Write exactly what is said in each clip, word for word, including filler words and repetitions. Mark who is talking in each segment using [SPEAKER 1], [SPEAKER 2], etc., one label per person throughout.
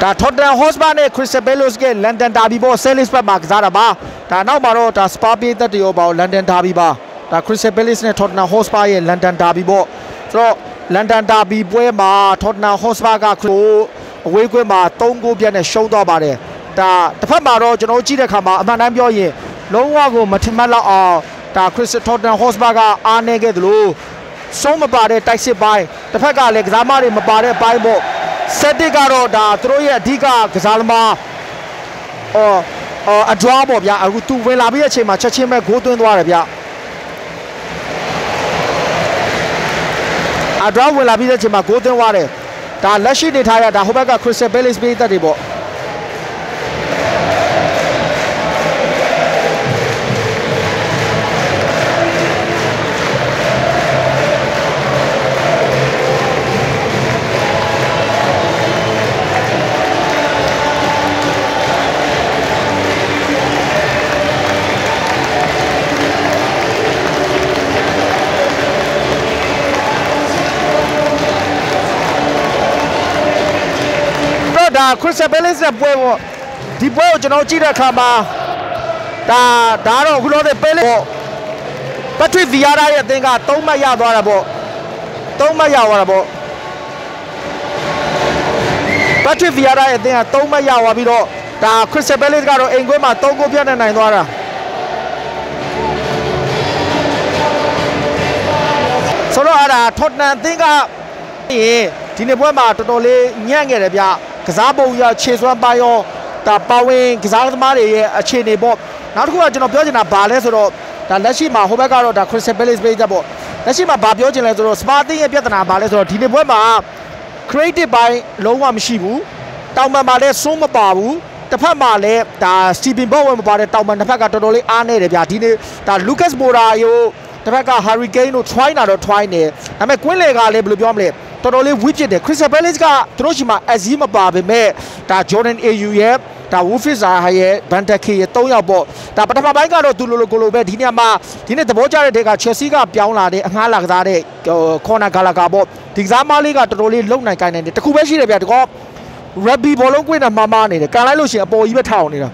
[SPEAKER 1] ဒါ Tottenham Hotspur နဲ့ Crystal Palace က London Derby ပေါ် Selhurst ဘက်မှာကစားတာပါဒါနောက်မှာတော့ဒါ Spa ပြည်သက်တရောပေါ့ London Derby ပါဒါ Crystal Palace နဲ့ Tottenham Hotspur ရဲ့ London Derby ပေါ့ဆိုတော့ London Derby ပွဲမှာ Tottenham Hotspur ကအဝေးကွင်းမှာသုံးဂိုးပြတ်နဲ့ရှုံးသွားပါတယ်ဒါတစ်ဖက်မှာတော့ကျွန်တော်ကြည့်တဲ့အခါမှာအမှန်တမ်းပြောရင်လုံးဝကိုမထင်မှတ်လောက်အောင်ဒါ Crystal Tottenham Hotspur ကအားနေခဲ့သလိုဆုံးမပါတဲ့တိုက်စစ်ပိုင်းတစ်ဖက်ကလည်းကစားမတွေမပါတဲ့ပိုင်းပေါ့ဆက်တစ်ကတော့ဒါသူတို့ရဲ့အဓိကကစားသမားအော်အော်အဒွားပေါ့ဗျာအခုသူဝင်လာပြီးတဲ့အချိန်မှာချက်ချင်းပဲဂိုးသွင်းသွားတယ်ဗျာအဒွားဝင်လာပြီးတဲ့အချိန်မှာဂိုးသွင်းသွားတယ်ဒါလက်ရှိနေထားရဒါဟိုဘက်က Crystal Palace ပေးတတ်တယ်ပေါ့ဒါ Crystal Palace နဲ့ပွဲပေါ့ဒီပွဲကိုကျွန်တော်ကြည့်တဲ့အခါမှာဒါဒါတော့အခုလို့တဲ့ Palace ပေါ့ Patrick Vieira ရဲ့အသင်းကသုံးမှတ်ရသွားတာပေါ့သုံးမှတ်ရသွားတာပေါ့ Patrick Vieira ရဲ့အသင်းကသုံးမှတ်ရသွားပြီးတော့ဒါ Crystal Palace ကတော့အိမ်ကွင်းမှာသုံးဂိုးပြတ်နေနိုင်သွားတာဆိုတော့အဲ့ဒါ Tottenham အသင်းကဒီနေ့ပွဲမှာတော်တော်လေးညံ့ခဲ့တယ်ဗျကစားပုံရခြေစွမ်းပါရောဒါပါဝင်ကစားသမားတွေရဲ့အခြေအနေပေါ့နောက်တစ်ခုကကျွန်တော်ပြောချင်တာဘာလဲဆိုတော့ဒါလက်ရှိမှာဟိုဘက်ကတော့ဒါ Crystal Palace ပေးချက်ပေါ့လက်ရှိမှာဘာပြောချင်လဲဆိုတော့ Spa တင်းရဲ့ပြဿနာဘာလဲဆိုတော့ဒီနေ့ပွဲမှာ creative ပိုင်းလုံးဝမရှိဘူးတောင်ပံမှာလည်းစိုးမပါဘူးတစ်ဖက်မှာလည်းဒါ Steven Bowen မပါတဲ့တောင်ပံတစ်ဖက်ကတော်တော်လေးအားနေတယ်ဗျဒီနေ့ဒါ Lucas Moura ရိုတစ်ဖက်က Harry Kane တို့ try နာတော့ try နေဒါပေမဲ့ကွင်းလေကလည်းဘယ်လိုပြောမလဲတော်တော်လေးဝစ်ဖြစ်တယ် Crystal Palace ကသူတို့ရှိမှာအဇီးမပါပေမဲ့ဒါ Jordan Ayew ရဲ့ဒါ Wolfis Zaha ရဲ့ Van der Key ရဲ့သုံးယောက်ပေါ့ဒါပထမပိုင်းကတော့သူလိုလိုကိုလိုပဲဒီနေ့မှာဒီနေ့သဘောကျတဲ့တဲ့က Chelsea ကပြောင်းလာတဲ့အငှားလာကစားတဲ့ Conor Gallagher ပေါ့ဒီကစားမလေးကတော်တော်လေးလုံနိုင်ကိုင်းနိုင်တယ်တခုပဲရှိတယ်ဗျတကော Rugby ဘောလုံးကွင်းနဲ့မှားမှားနေတယ်ကန်လိုက်လို့ရှိရင်အပေါ်ကြီးပဲထောင်နေတာ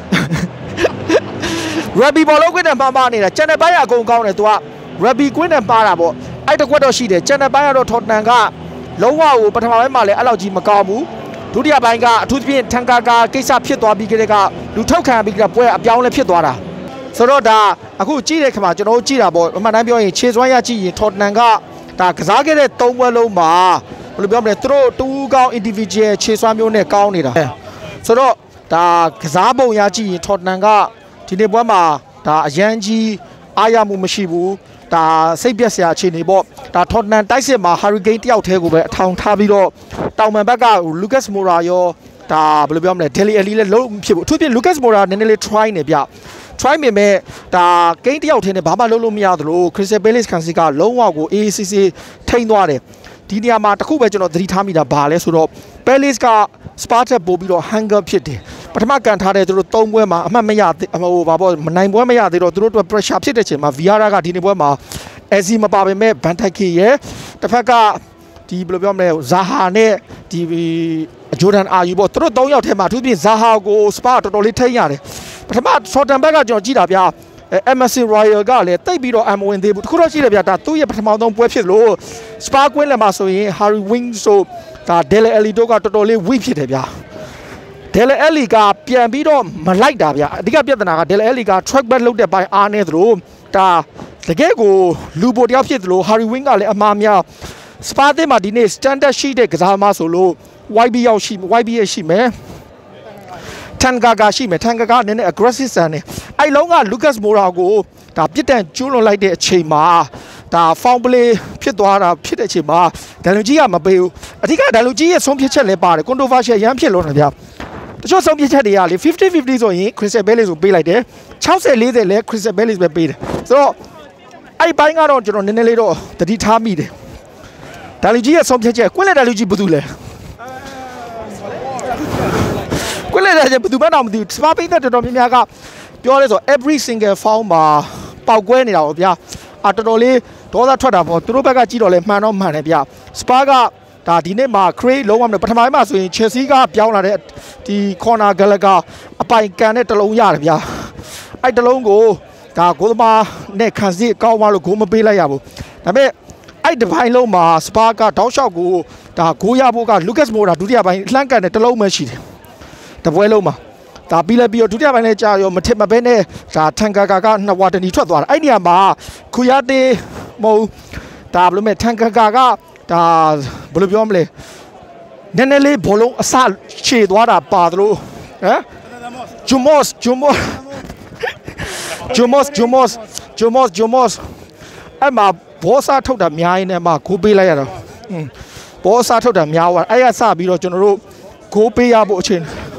[SPEAKER 1] Rugby ဘောလုံးကွင်းနဲ့မှားမှားနေတာကျန်တဲ့ဘက်ကအကုန်ကောင်းတယ်သူက Rugby ကွင်းနဲ့ပါတာပေါ့အဲ့တကွက်တော့ရှိတယ်ကျန်တဲ့ဘက်ကတော့ Tottenham ကလုံးဝကိုပထမပိုင်းမှာလည်းအဲ့လောက်ကြီးမကောင်းဘူးဒုတိယပိုင်းကအထူးသဖြင့်ထန်ကာကာကိစ္စဖြစ်သွားပြီးကြတဲ့ကလူထုတ်ခံပြီးကြပွဲအပြောင်းလဲဖြစ်သွားတာဆိုတော့ဒါအခုကြည့်တဲ့ခါမှာကျွန်တော်တို့ကြည့်တာပေါ့အမှန်တမ်းပြောရင်ခြေစွမ်းရကြည့်ရင် Tottenham ကဒါကစားခဲ့တဲ့သုံးပွဲလုံးမှာဘယ်လိုပြောမလဲသူတို့တူးကောင်း individual ခြေစွမ်းမျိုးနဲ့ကောင်းနေတာဆိုတော့ဒါကစားပုံရကြည့်ရင် Tottenham ကဒီနေ့ပွဲမှာဒါအရန်ကြီးအားရမှုမရှိဘူးဒါစိတ်ပြက်စရာအခြေအနေပေါ့ဒါ Tottenham တိုက်စစ်မှာ Harry Kane တယောက်တည်းကိုပဲအထောင်ထားပြီးတော့တောင်ပံဘက်က Lucas Moura ရောဒါဘယ်လိုပြောမလဲ Dele Alli လည်းလုံးဖြစ်ဘူးအထူးဖြင့် Lucas Moura နည်းနည်းလေး try နေဗျ try ပေမဲ့ဒါ Kane တယောက်တည်းနဲ့ဘာမှလုပ်လို့မရသလို Crystal Palace ကန်စီကလုံးဝကို A A C C ထိန်းသွားတယ်ဒီနေရာမှာတခုပဲကျွန်တော်သတိထားမိတာဘာလဲဆိုတော့ Palace က Spa ထက်ပို့ပြီးတော့ hunger ဖြစ်တယ်ပထမကန်ထားတဲ့သူတို့သုံးပွဲမှာအမှတ်မရဟိုဘာပေါ့မနိုင်ပွဲမရသေးတော့သူတို့အတွက် pressure ဖြစ်တဲ့ချိန်မှာ Vieira ကဒီနေ့ပွဲမှာအဇီမပါပေမဲ့ Van der Key ရဲ့တစ်ဖက်ကဒီဘယ်လိုပြောမလဲ Zaha နဲ့ဒီ Jordan Ayew ပေါ့သူတို့သုံးယောက်ထဲမှာအထူးဖြင့် Zaha ကို Spa တော်တော်လေးထိန်းရတယ်ပထမ Tottenham ဘက်ကကျွန်တော်ကြည့်တာဗျာ Emerson Royal ကလည်းတိတ်ပြီးတော့အမဝင်သေးဘူးတခုတော့ရှိတယ်ဗျာဒါသူ့ရဲ့ပထမဆုံးပွဲဖြစ်လို့ Spa ကွင်းလည်းမှာဆိုရင် Harry Winks ဆိုဒါ Dele Alli တို့ကတော်တော်လေး weak ဖြစ်တယ်ဗျာDele Alli ကပြန်ပြီးတော့မလိုက်တာဗျာအဓိကပြဿနာက Dele Alli က track back လုပ်တဲ့ပိုင်းအားနေသလိုဒါတကယ်ကိုလူပိုတယောက်ဖြစ်သလို Harry Winks ကလည်းအမှားများ Spa သင်းမှာဒီနေ့ standard ရှိတဲ့ကစားသမားဆိုလို့ Y B ရောက်ရှိ Y B ရဲ့ရှိမယ်ထန်ကာကာရှိမယ်ထန်ကာကာနည်းနည်း aggressive ဆန်နေအဲ့လုံးက Lucas Moura ကိုဒါပြစ်ဒဏ်ကျူးလွန်လိုက်တဲ့အချိန်မှာဒါ foul play ဖြစ်သွားတာဖြစ်တဲ့အချိန်မှာဒန်လူကြီးကမပေးဘူးအဓိကဒန်လူကြီးရဲ့ဆုံးဖြတ်ချက်လည်းပါတယ် controversial ရမ်းဖြစ်လို့နေဗျာတချို့ဆုံးဖြတ်ချက်တွေကလေ fifty fifty ဆိုရင် Crystal Palace ကိုပေးလိုက်တယ်sixty fortyလည်း Crystal Palace ပဲပေးတယ်ဆိုတော့အဲ့ပိုင်းကတော့ကျွန်တော်နည်းနည်းလေးတော့တတိထားမိတယ်ဒါလူကြီးရဲ့ဆုံးဖြတ်ချက်ကွင်းလက်ဒါလူကြီးဘာလုပ်လဲကွင်းလက်ဒါဘယ်သူမှတော့မသိဘူးစပါပိတ်တဲ့တော်တော်များများကပြောလဲဆို every single foul မှာပေါက်ကွဲနေတာပေါ့ဗျာအတော်တော်လေးဒေါသထွက်တာပေါ့သူတို့ဘက်ကကြည့်တော့လဲမှန်တော့မှန်တယ်ဗျာစပါကဒါဒီနေ့မှာ create လုံးဝမလို့ပထမပိုင်းမှာဆိုရင် Chelsea ကပြောင်းလာတဲ့ဒီ corner Gallagher အပိုင်ကန်တဲ့တလုံးရတယ်ဗျာအဲ့တလုံးကိုဒါဂိုးသမားနဲ့ခံစစ်ကောင်းမှလို့ဂိုးမပေးလိုက်ရဘူးဒါပေမဲ့အဲ့ဒီပိုင်းလုံးမှာ Spa ကတောက်လျှောက်ကိုဒါဂိုးရဖို့က Lucas Moura ဒုတိယပိုင်းလှမ်းကန်တဲ့တလုံးမှရှိတယ်တပွဲလုံးမှာဒါပြီးလဲပြီးတော့ဒုတိယပိုင်းလဲကြာရောမထစ်မပဲနဲ့ဒါထန်ကာကာကနှစ်ဝါတနီထွက်သွားတာအဲ့နေရာမှာခူရတေးမဟုတ်ဒါဘယ်လိုမဲ့ထန်ကာကာကဒါဘယ်လိုပြောမလဲနည်းနည်းလေးဘောလုံးအစခြေသွားတာပါတယ်လို့ဟမ်ဂျူမော့ဂျူမော့ဂျူမော့ဂျူမော့ဂျူမော့ဂျူမော့အဲ့မှာဘောစားထုတ်တာများရင်းနဲ့မှဂိုးပေးလိုက်ရတော့ဘောစားထုတ်တာများသွားအဲ့ရစပြီးတော့ကျွန်တော်တို့ဂိုးပေးရဖို့အချိန်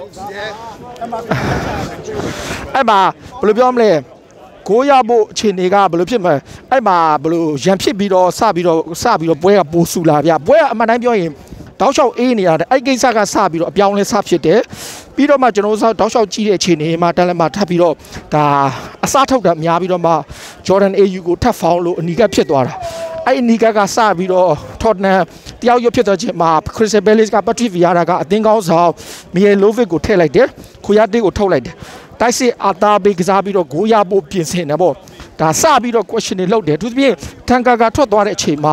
[SPEAKER 1] အဲ့မှာဘယ်လိုပြောမလဲဂိုးရဖို့အခြေအနေကဘယ်လိုဖြစ်မလဲအဲ့မှာဘယ်လိုရန်ဖြစ်ပြီးတော့စပြီးတော့စပြီးတော့ပွဲကပိုဆူလာဗျပွဲကအမှန်တိုင်းပြောရင်တောက်လျှောက်အေးနေရတယ်အဲ့ကိစ္စကစပြီးတော့အပြောင်းလဲစဖြစ်တယ်ပြီးတော့မှကျွန်တော်တို့တောက်လျှောက်ကြည့်တဲ့အခြေအနေမှာတန်းလည်းမှထပ်ပြီးတော့ဒါအစားထုတ်တာများပြီးတော့မှ Jordan Ayew ကိုထပ်ဖောင်းလို့အနီကဖြစ်သွားတာအဲ့အနီကကစပြီးတော့ Tottenham တယောက်ရွတ်ဖြစ်သွားခြင်းမှာ Crystal Palace က Patrick Vieira ကအသင်းကောင်းဆောင် Mihailovic ကိုထည့်လိုက်တယ်ခူရတေးကိုထုတ်လိုက်တယ်တိုက်စစ်အာတာဘေးကစားပြီးတော့ဂိုးရဖို့ပြင်ဆင်တယ်ပေါ့ဒါစပြီးတော့ question တွေလုပ်တယ်သူသဖြင့်ထန်ကာကထွက်သွားတဲ့အချိန်မှာ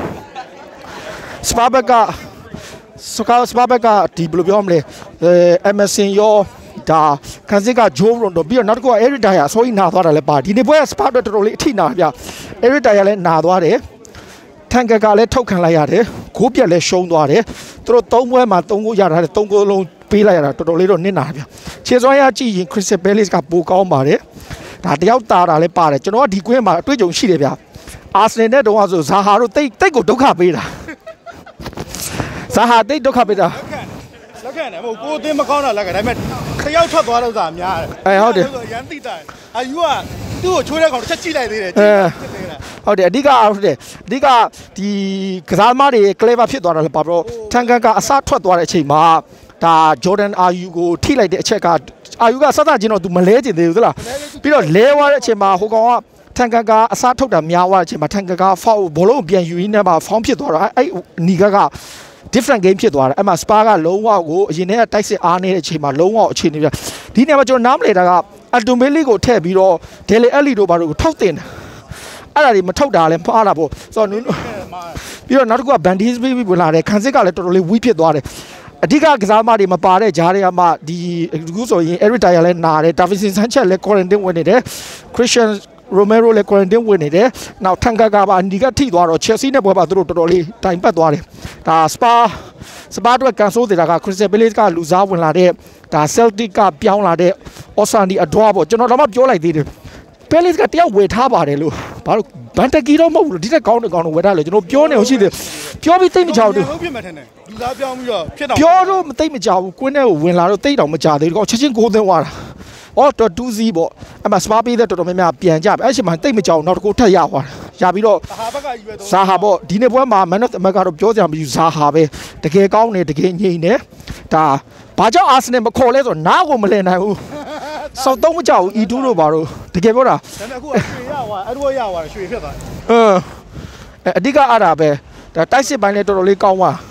[SPEAKER 1] Spa ကစကားစပါဘက်ကဒီဘယ်လိုပြောမလဲအဲ Emerson ရောဒါခန်းစစ်က Joe Rondo ပြီးတော့နောက်တစ်ခုက Eric Dyer အစိုးရနာသွားတာလည်းပါဒီနေ့ပွဲက Spa တော်တော်လေးအထိနာဗျ Eric Dyer လည်းနာသွားတယ်ထန်ကကလည်းထုတ်ခံလိုက်ရတယ်ဂိုးပြက်လည်းရှုံးသွားတယ်သူတို့သုံးပွဲမှာသုံးဂိုးရတာသုံးဂိုးလုံးပေးလိုက်ရတာတော်တော်လေးတော့နစ်နာဗျခြေစွမ်းရကြည့်ရင် Crystal Palace ကပိုကောင်းပါတယ်ဒါတယောက်တာတာလည်းပါတယ်ကျွန်တော်ကဒီကွင်းမှာအတွေ့အကြုံရှိတယ်ဗျ Arsenal နဲ့တုန်းကဆို Zaha တို့တိတ်တိတ်ကိုဒုက္ခပေးတာဇာဟာတိတ်ဒုက္ခပေးတာ
[SPEAKER 2] လက်ခံတယ်မဟုတ်ကိုအတင်းမကောင်းတာလက်ကဒါပေမဲ့တယောက်ထွက်သွားတော့သာများတယ်
[SPEAKER 1] အဲဟုတ်တယ်
[SPEAKER 2] ရန်တိတာအာယူကသူ့ကိုချိုးတဲ့ကောင်တစ်ချက်ကြည့်လိုက်သေးတယ်
[SPEAKER 1] ကြည့်ဟုတ်တယ်အဓိကဟုတ်တယ်အဓိကဒီကစားသမားတွေ clever ဖြစ်သွားတာလည်းပါတော့ထန်ကန်ကအစထွက်သွားတဲ့အချိန်မှာဒါ Jordan Ayew ကိုထိလိုက်တဲ့အချက်က Ayew ကစသချင်းတော့ तू မလဲချင်သေးဘူးသလားပြီးတော့လဲသွားတဲ့အချိန်မှာဟိုကောင်ကထန်ကန်ကအစားထုတ်တာများသွားတဲ့အချိန်မှာထန်ကန်ကဖောက်ဘောလုံးပြန်ယူရင်းနဲ့မှဖောင်းဖြစ်သွားတော့အဲ့နီကကdifferent game ဖြစ်သွားတယ်အဲ့မှာ Spa ကလုံးဝကိုအရင်ကတိုက်စစ်အားနေတဲ့အချိန်မှာလုံးဝအခြေအနေပြဒီနေရာမှာကျွန်တော်နားမလည်တာက Altomeli ကိုထည့်ပြီးတော့ Dele Alli တို့ဘာတို့ကိုထုတ်တင်တယ်အဲ့ဒါတွေမထုတ်တာလည်းမှားတာပေါ့ဆိုတော့ပြီးတော့နောက်တစ်ခုက Bandis ပြီးဝင်လာတယ်ခန်းစစ်ကလည်းတော်တော်လေးဝီးဖြစ်သွားတယ်အဓိကကစားမတွေမပါတဲ့ဂျားတွေကမှဒီအခုဆိုရင် Eric Dyer လည်းနာတယ် Davinson Sanchez လည်း quarantine ဝင်နေတယ် Christian Romero လည်း quarantine ဝင်နေတယ်နောက်ထန်ကာကပါအနီကထိသွားတော့ Chelsea နဲ့ပွဲပါသူတို့တော်တော်လေးတိုင်ပတ်သွားတယ်ဒါ Spa Spa တို့ကန်ဆိုးနေတာက Crystal Palace ကလူစားဝင်လာတဲ့ဒါ Celtic ကပြောင်းလာတဲ့ Osani Adwa ပေါ့ကျွန်တော်တော့မပြောလိုက်သေးတယ် Palace ကတယောက်ဝယ်ထားပါတယ်လို့ဘာလို့ဘန်တကီတော့မဟုတ်ဘူးဒီတက်ကောင်းတဲ့ကောင်းတော့ဝယ်ထားလို့ကျွန်တော်ပြောနေအောင်ရှိတယ်ပြောပြီးတိတ်မကြောက်ဘူး
[SPEAKER 2] ဟုတ်ဖြစ်မှထင်တယ်လူစားပြောင်းပြီးတော့ဖြစ်တော့
[SPEAKER 1] ပြောတော့မတိတ်မကြောက်ဘူးကွင်းထဲကိုဝင်လာတော့တိတ်တော့မကြသေးဘူးချက်ချင်းကိုးသိန်းသွားတာအော်တော်တူးစီပေါ့အဲ့မှာ Spa ပေးတဲ့တော်တော်များများပြန်ကြပြီအဲ့ချိန်မှာတိတ်မကြောက်နောက်တစ်ခုထပ်ရသွားတာရပြီးတော့
[SPEAKER 2] ဇာဟာဘက်ကယူရတော့
[SPEAKER 1] ဇာဟာပေါ့ဒီနေ့ပွဲမှာ Man of the Match ကတော့ပြောကြမှာယူဇာဟာပဲတကယ်ကောင်းတယ်တကယ်ငြိမ်တယ်ဒါဘာကြောင့် Arsenal မခေါ်လဲဆိုတော့နားကိုမလည်နိုင်ဘူးစောက်တော့မကြောက်ဘူး E တူတို့ဘာလို့တကယ်ပြောတာ
[SPEAKER 2] ဒါပေမဲ့အခုရွှေရသွားအဲ့လိုရသွားရွှေဖြစ်သွား
[SPEAKER 1] အင်းအဓိကအားတာပဲဒါတိုက်စစ်ပိုင်းလည်းတော်တော်လေးကောင်းသွား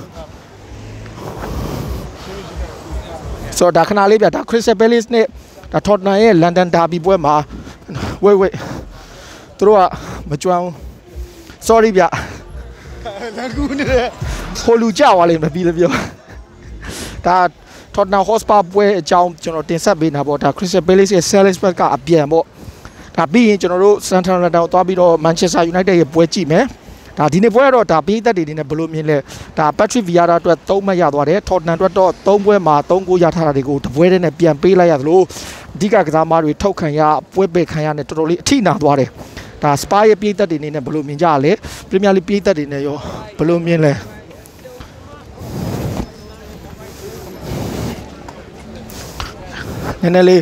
[SPEAKER 1] ဆိုတော့ဒါခဏလေးပြဒါ Crystal Palace နဲ့ဒါ Tottenham ရဲ့ London Derby ပွဲမှာဝေးဝေးသူတို့ကမကြွမ်း sorry ဗျ
[SPEAKER 2] လန်ကူနေတယ်
[SPEAKER 1] ဟိုလူကြောက်သွားလိမ့်မယ်ပြီးလည်းပြောဒါ Tottenham Hotspur ပွဲအကြောင်းကျွန်တော်တင်ဆက်ပေးနေတာပေါ့ဒါ Crystal Palace ရဲ့ Salisbury ကအပြန်ပေါ့ဒါပြီးရင်ကျွန်တော်တို့ Central London ကိုသွားပြီးတော့ Manchester United ရဲ့ပွဲကြည့်မယ်ဒါဒီနေ့ပွဲကတော့ဒါပေးသက်တွေနေနဲ့ဘယ်လိုမြင်လဲဒါ Patrick Vieira အတွက်သုံးမှတ်ရသွားတယ် Tottenham အတွက်တော့သုံးပွဲမှာသုံးဂိုးရထားတာတွေကိုတပွဲတည်းနဲ့ပြန်ပေးလိုက်ရသလိုအဓိကကစားသမားတွေထုတ်ခံရပွဲပယ်ခံရနဲ့တော်တော်လေးအထိနာသွားတယ်ဒါ Spa ရဲ့ပေးသက်တွေနေနဲ့ဘယ်လိုမြင်ကြလဲ Premier League ပေးသက်တွေနဲ့ရောဘယ်လိုမြင်လဲနည်းနည်းလေး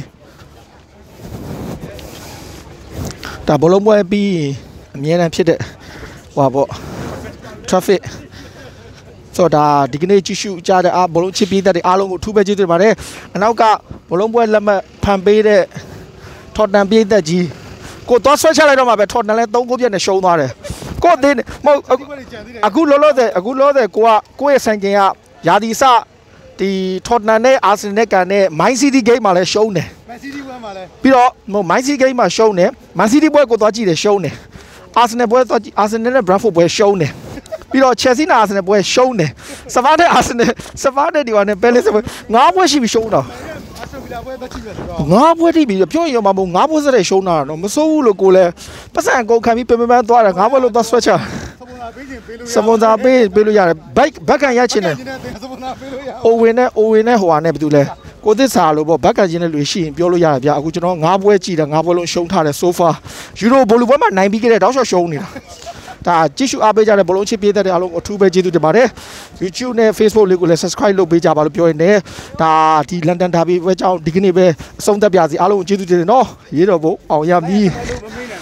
[SPEAKER 1] ဒါဘလုံးပွဲပြီးအမြဲတမ်းဖြစ်တဲ့ဟွာပေါ့ traffic ဆိုတော့ဒီကနေ့ကြည့်ရှုကြတဲ့အားဘလုံးချစ်ပြီးတဲ့အားလုံးကိုထူးပဲကျေးဇူးတင်ပါတယ်အနောက်ကဘလုံးပွဲလက်မှတ်ဖန်ပေးတဲ့ Tottenham ပြည်သက်ကြီးကိုတော့ဆွဲချလိုက်တော့မှပဲ Tottenham လဲသုံးဂိုးပြတ်နဲ့ရှုံးသွားတယ်ကိုသေးမဟုတ်အခုလောလောဆယ်အခုလောလောဆယ်ကိုကကိုရဲ့ဆိုင်ကင်ကယာဒီစဒီထော်တနန်နဲ့အာဆင်နယ်ကန်နဲ့မိုင်းစီးတီးဂိမ်းမှာလည်းရှုံးတယ်
[SPEAKER 2] မန်စီးတီးပွဲမှာလည်း
[SPEAKER 1] ပြီးတော့ဟိုမိုင်းစီးဂိမ်းမှာရှုံးတယ်မန်စီးတီးပွဲကိုသွားကြည့်တယ်ရှုံးတယ်အာဆင်နယ်ပွဲသွားကြည့်အာဆင်နယ်နဲ့ဘရန်ဖို့ပွဲရှုံးတယ်ပြီးတော့ချယ်ဆီနဲ့အာဆင်နယ်ပွဲရှုံးတယ်စပါးနဲ့အာဆင်နယ်စပါးနဲ့ဒီဝါနဲ့ပဲလေးစပွဲငါးပွဲရှိပြီရှုံးတော့
[SPEAKER 2] အာဆင်ဗီလာပွဲသွားကြည့်မယ်ဆိုတော့
[SPEAKER 1] ငါးပွဲတိပြီပြောရင်ရောမမို့ငါးပွဲစတဲ့ရှုံးတာတော့မစိုးဘူးလို့ကိုလည်းပတ်စံကုန်ခံပြီးပင်ပန်းသွားတယ်ငါးပွဲလို့သွားဆွဲချစပွန်ဆာပေးပေးလို့ရတယ်ဘိုက်ဘက်ကန်ရချင်တယ်အိုဝင်နဲ့အိုဝင်နဲ့ဟိုဟာနဲ့ဘာတူလဲကိုသစ္စာလို့ပေါ့ဘက်ကန်ချင်းနဲ့လူရှိရင်ပြောလို့ရတယ်ဗျအခုကျွန်တော်ငါးပွဲကြည့်တယ်ငါးပွဲလုံးရှုံးထားတယ်ဆိုဖာယူရိုဘိုလီပွဲမှာနိုင်ပြီးခဲ့တဲ့တောက်လျှောက်ရှုံးနေတာဒါကြည့်ရှုအားပေးကြတဲ့ဘလုံးချစ်ပေးတဲ့အားလုံးအထူးပဲကျေးဇူးတင်ပါတယ် YouTube နဲ့ Facebook လေးကိုလည်း Subscribe လုပ်ပေးကြပါလို့ပြောရင်းနဲ့ဒါဒီ London Derby ပွဲကြောင့်ဒီကနေ့ပဲအဆုံးသတ်ပြစီအားလုံးကျေးဇူးတင်တယ်နော်ရေးတော်ဖို့အောင်ရမည်